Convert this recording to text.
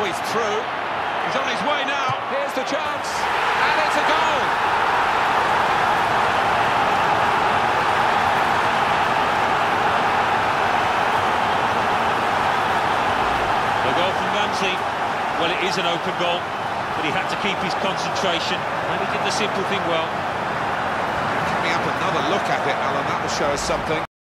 he's through. He's on his way now. Here's the chance, and it's a goal. The goal from Ramsey. Well, it is an open goal, but he had to keep his concentration, and he did the simple thing well. Coming up another look at it, Alan, that will show us something.